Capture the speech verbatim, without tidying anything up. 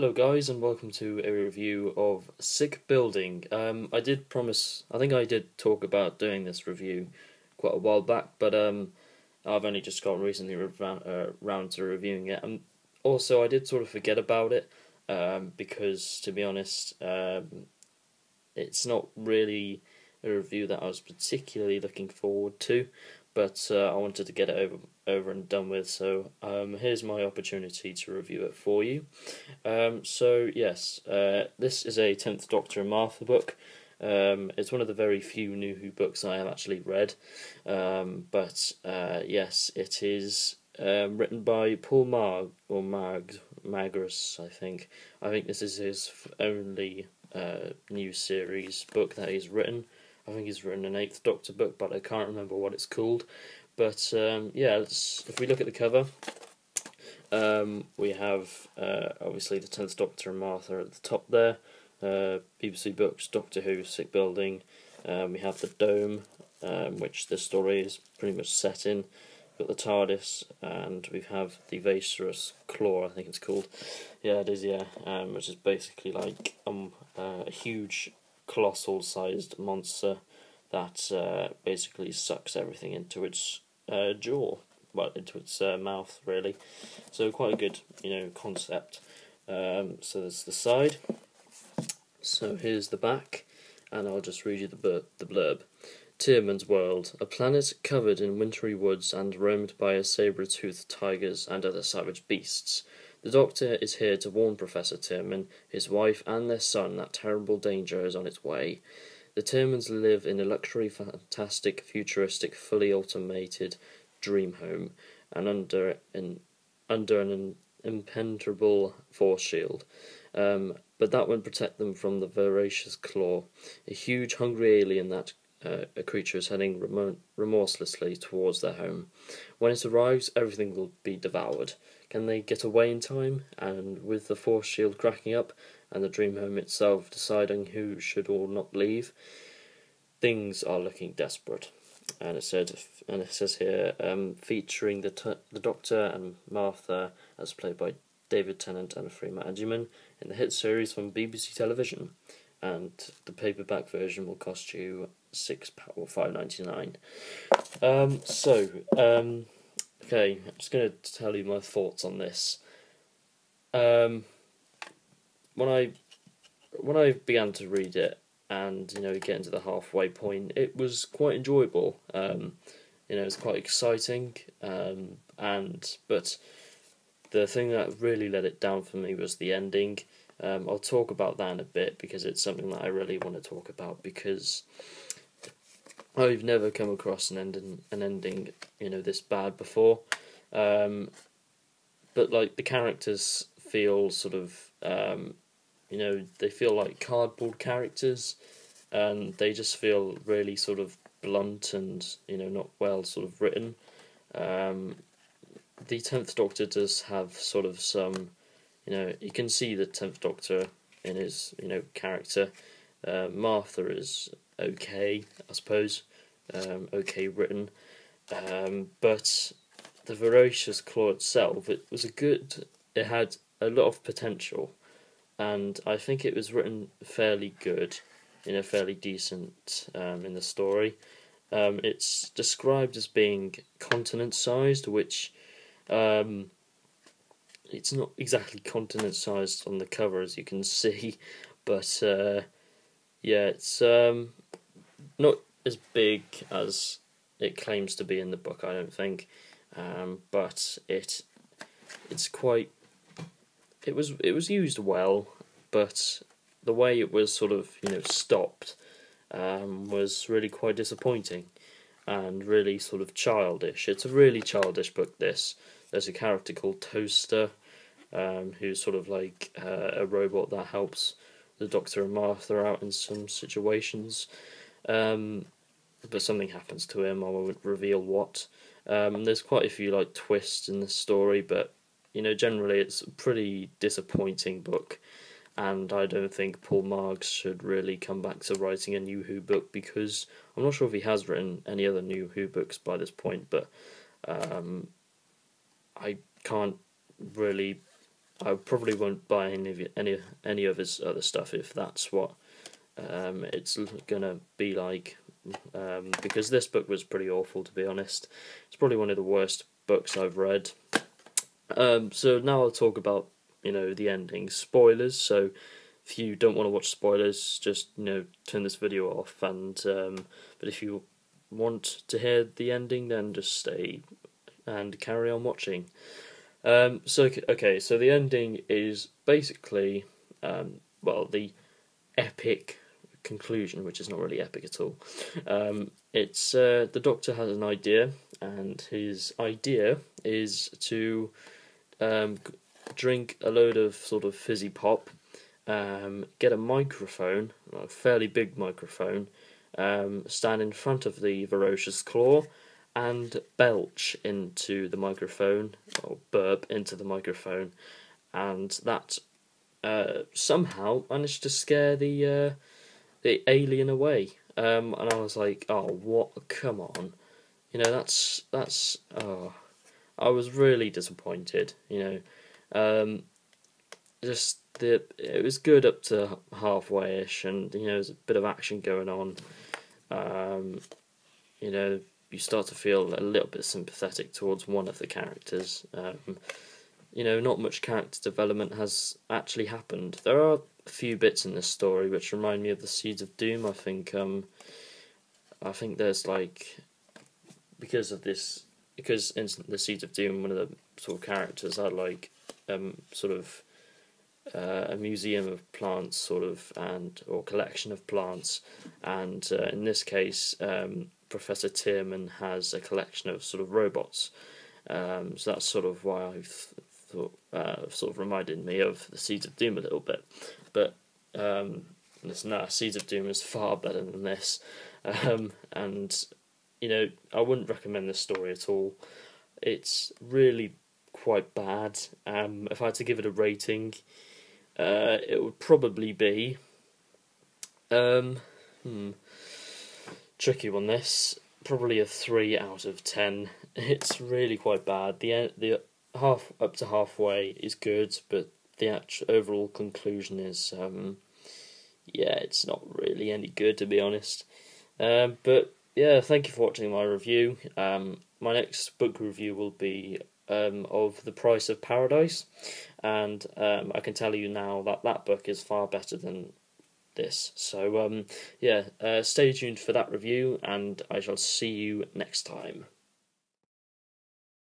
Hello guys and welcome to a review of Sick Building. Um, I did promise, I think I did talk about doing this review quite a while back, but um, I've only just gotten recently around, uh, round to reviewing it. And also I did sort of forget about it um, because, to be honest, um, it's not really a review that I was particularly looking forward to, but uh, I wanted to get it over over and done with, so um, here's my opportunity to review it for you. Um, so yes, uh, this is a tenth Doctor and Martha book. Um, it's one of the very few New Who books I have actually read, um, but uh, yes, it is um, written by Paul Mag or Mag Magris, I think. I think this is his only uh, new series book that he's written. I think he's written an eighth Doctor book, but I can't remember what it's called. But um, yeah, let's, if we look at the cover, um, we have uh, obviously the tenth Doctor and Martha at the top there. Uh, B B C Books, Doctor Who, Sick Building. Um, we have the Dome, um, which the story is pretty much set in. We've got the TARDIS, and we have the Vaserus Claw, I think it's called. Yeah, it is, yeah, um, which is basically like um, uh, a huge, colossal-sized monster that uh, basically sucks everything into its uh, jaw, well, into its uh, mouth, really. So quite a good, you know, concept. Um, so there's the side. So here's the back, and I'll just read you the, bur the blurb. Tyrman's World, a planet covered in wintry woods and roamed by a saber-toothed tigers and other savage beasts. The Doctor is here to warn Professor Tyrman, his wife, and their son that terrible danger is on its way. The Tyrmans live in a luxury, fantastic, futuristic, fully automated dream home, and under an under an impenetrable force shield. Um, but that won't protect them from the voracious Claw, a huge, hungry alien that uh, a creature is heading remo remorselessly towards their home. When it arrives, everything will be devoured. Can they get away in time? And with the force shield cracking up, and the dream home itself deciding who should or not leave, things are looking desperate. And it said, and it says here, um, featuring the t the Doctor and Martha, as played by David Tennant and Freema Agyeman, in the hit series from B B C Television. And the paperback version will cost you six pound or five ninety nine. Um, so, um, okay, I'm just going to tell you my thoughts on this. Um, when I when I began to read it, and you know, getting to the halfway point, it was quite enjoyable. Um, you know, it's quite exciting, um, and but the thing that really let it down for me was the ending. Um, I'll talk about that in a bit because it's something that I really want to talk about, because I've never come across an ending, an ending, you know, this bad before. Um, but like the characters feel sort of, um, you know, they feel like cardboard characters, and they just feel really sort of blunt and, you know, not well sort of written. Um, the tenth Doctor does have sort of some, you know, you can see the tenth Doctor in his, you know, character. Uh, Martha is okay, I suppose, um, okay written, um, but the Voracious Claw itself, it was a good, it had a lot of potential, and I think it was written fairly good, you know, fairly decent um, in the story. Um, it's described as being continent-sized, which um, it's not exactly continent-sized on the cover, as you can see, but uh, yeah, it's um, not as big as it claims to be in the book, I don't think, um, but it it's quite. It was it was used well, but the way it was sort of, you know, stopped um, was really quite disappointing and really sort of childish. It's a really childish book, this. There's a character called Toaster, um, who's sort of like uh, a robot that helps the Doctor and Martha out in some situations. Um, but something happens to him, I won't reveal what. Um, there's quite a few like twists in the story, but you know, generally it's a pretty disappointing book, and I don't think Paul Marks should really come back to writing a New Who book, because I'm not sure if he has written any other New Who books by this point, but um, I can't really I probably won't buy any of it- any any of his other stuff if that's what um, it's gonna be like. Um, because this book was pretty awful, to be honest. It's probably one of the worst books I've read. Um, so now I'll talk about, you know, the ending. Spoilers, so if you don't want to watch spoilers, just, you know, turn this video off. And um, but if you want to hear the ending, then just stay and carry on watching. Um, so okay, so the ending is basically, um, well, the epic conclusion, which is not really epic at all. Um, it's uh, the Doctor has an idea, and his idea is to um, drink a load of sort of fizzy pop, um, get a microphone, a fairly big microphone, um, stand in front of the Voracious Claw, and belch into the microphone, or burp into the microphone, and that uh, somehow managed to scare the uh, the alien away. Um, and I was like, oh, what? Come on, you know, that's that's. Oh, I was really disappointed. You know, um, just the it was good up to halfway-ish, and you know, there's a bit of action going on. Um, you know, you start to feel a little bit sympathetic towards one of the characters. Um, you know, not much character development has actually happened. There are a few bits in this story which remind me of the Seeds of Doom. I think, um, I think there's like, because of this, because in the Seeds of Doom, one of the sort of characters are like, um, sort of uh, a museum of plants, sort of, and or collection of plants, and uh, in this case, um, Professor Tierman has a collection of sort of robots. Um, so that's sort of why I've thought, uh, sort of reminded me of the Seeds of Doom a little bit. But um, listen, no, Seeds of Doom is far better than this, um, and you know, I wouldn't recommend this story at all. It's really quite bad. Um, if I had to give it a rating, uh, it would probably be um, hmm, tricky one. This probably a three out of ten. It's really quite bad. The the half up to halfway is good, but the actual overall conclusion is um, yeah, it's not really any good, to be honest. Um, but yeah, thank you for watching my review. Um, my next book review will be um, of The Price of Paradise, and um, I can tell you now that that book is far better than this. So um, yeah, uh, stay tuned for that review, and I shall see you next time.